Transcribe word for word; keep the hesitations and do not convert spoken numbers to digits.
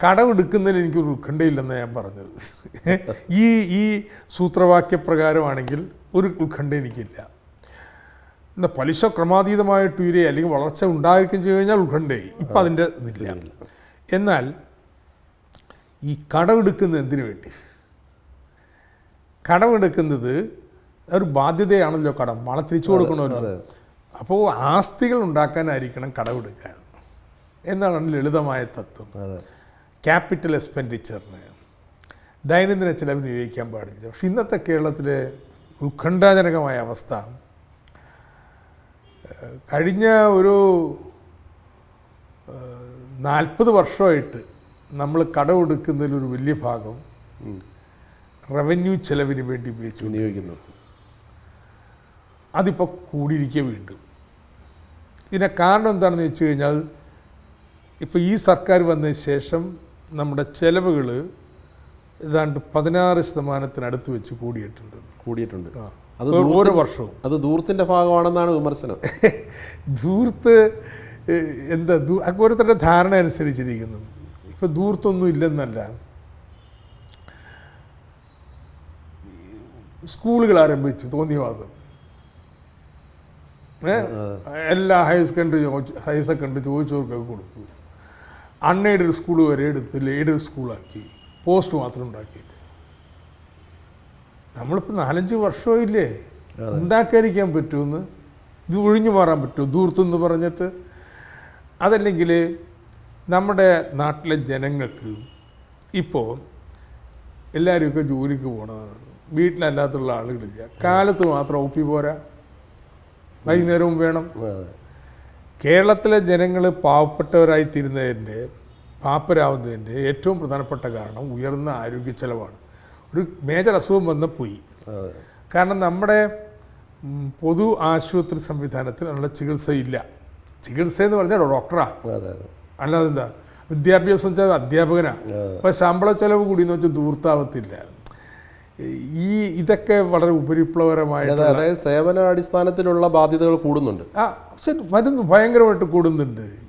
കടമെടുക്കുന്നതിന് എനിക്കൊരു ഉത്കണ്ഠയില്ലെന്ന് ഞാൻ പറഞ്ഞത്. ഈ ഈ സൂത്രവാക്യപ്രകാരമാണെങ്കിൽ ഒരു ഉത്കണ്ഠ എനിക്കില്ല. എന്നാൽ പലിശ ക്രമാതീതമായിട്ട് ഉയരുക അല്ലെങ്കിൽ വളർച്ച ഉണ്ടായിരിക്കും ചെയ്തു കഴിഞ്ഞാൽ ഉത്കണ്ഠയായി. ഇപ്പം അതിൻ്റെ ഇതില്ല. എന്നാൽ ഈ കടമെടുക്കുന്നത് എന്തിനു വേണ്ടി? കടമെടുക്കുന്നത് ഒരു ബാധ്യതയാണല്ലോ. കടം നാളെ തിരിച്ചു കൊടുക്കണമല്ലോ. അപ്പോൾ ആസ്തികൾ ഉണ്ടാക്കാനായിരിക്കണം കടമെടുക്കാൻ എന്നാണ് ലളിതമായ തത്വം. ക്യാപിറ്റൽ എക്സ്പെൻഡിച്ചറിന് ദൈനംദിന ചിലവിന് ഉപയോഗിക്കാൻ പാടില്ല. പക്ഷെ ഇന്നത്തെ കേരളത്തിലെ ഉത്കണ്ഠാജനകമായ അവസ്ഥ, കഴിഞ്ഞ ഒരു നാൽപ്പത് വർഷമായിട്ട് നമ്മൾ കടമെടുക്കുന്നതിലൊരു വലിയ ഭാഗം റവന്യൂ ചെലവിന് വേണ്ടി ഉപയോഗിച്ച് വിനിയോഗിക്കുന്നു. അതിപ്പോൾ കൂടിയിരിക്കുക വീണ്ടും. ഇതിൻ്റെ കാരണം എന്താണെന്ന് വെച്ച് കഴിഞ്ഞാൽ, ഇപ്പോൾ ഈ സർക്കാർ വന്നതിന് ശേഷം നമ്മുടെ ചിലവുകൾ ഏതാണ്ട് പതിനാറ് ശതമാനത്തിനടുത്ത് വെച്ച് കൂടിയിട്ടുണ്ട് കൂടിയിട്ടുണ്ട് അത് ഓരോ വർഷവും. അത് ധൂർത്തിൻ്റെ ഭാഗമാണെന്നാണ് വിമർശനം. ധൂർത്ത് എന്താ, ഓരോരുത്തരുടെ ധാരണ അനുസരിച്ചിരിക്കുന്നു. ഇപ്പോൾ ധൂർത്തൊന്നും ഇല്ലെന്നല്ല. സ്കൂളുകൾ ആരംഭിച്ചു തോന്നിയവാദം. എല്ലാ ഹയർ സെക്കൻഡറി ഹയർ സെക്കൻഡറി ചോദിച്ചവർക്കൊക്കെ കൊടുത്തു. അൺഎയ്ഡഡ് സ്കൂൾ വരെ എടുത്ത് എയ്ഡഡ് സ്കൂളാക്കി, പോസ്റ്റ് മാത്രം ഉണ്ടാക്കിയിട്ട്. നമ്മളിപ്പോൾ നാലഞ്ച് വർഷമില്ലേ ഉണ്ടാക്കാതിരിക്കാൻ പറ്റുമെന്ന്, ഇത് ഒഴിഞ്ഞു മാറാൻ പറ്റുമോ ധൂർത്തെന്ന് പറഞ്ഞിട്ട്? അതല്ലെങ്കിൽ നമ്മുടെ നാട്ടിലെ ജനങ്ങൾക്ക് ഇപ്പോൾ എല്ലാവരുമൊക്കെ ജോലിക്ക് പോകണതാണ്, വീട്ടിലല്ലാത്തുള്ള ആളുകളില്ല. കാലത്ത് മാത്രം ഒപ്പി പോരാ, വൈകുന്നേരവും വേണം. കേരളത്തിലെ ജനങ്ങൾ പാവപ്പെട്ടവരായി തീരുന്നതിൻ്റെ, പാപ്പരാവുന്നതിൻ്റെ ഏറ്റവും പ്രധാനപ്പെട്ട കാരണം ഉയർന്ന ആരോഗ്യ ചെലവാണ്. ഒരു മേജർ അസുഖം വന്ന് പോയി. കാരണം നമ്മുടെ പൊതു ആശുപത്രി സംവിധാനത്തിൽ നല്ല ചികിത്സയില്ല. ചികിത്സ എന്ന് പറഞ്ഞാൽ ഡോക്ടറാ, അല്ലാതെ എന്താ വിദ്യാഭ്യാസം വെച്ചാൽ അധ്യാപകനാണ്. അപ്പോൾ ശമ്പള ചെലവ് കൂടി എന്ന് വെച്ചാൽ ദൂർത്താവത്തില്ല. ഈ ഇതൊക്കെ വളരെ ഉപരിപ്ലവകരമായിട്ട്, അതായത് സേവന അടിസ്ഥാനത്തിലുള്ള ബാധ്യതകൾ കൂടുന്നുണ്ട്. ആ പക്ഷെ വരുന്നു, ഭയങ്കരമായിട്ട് കൂടുന്നുണ്ട്.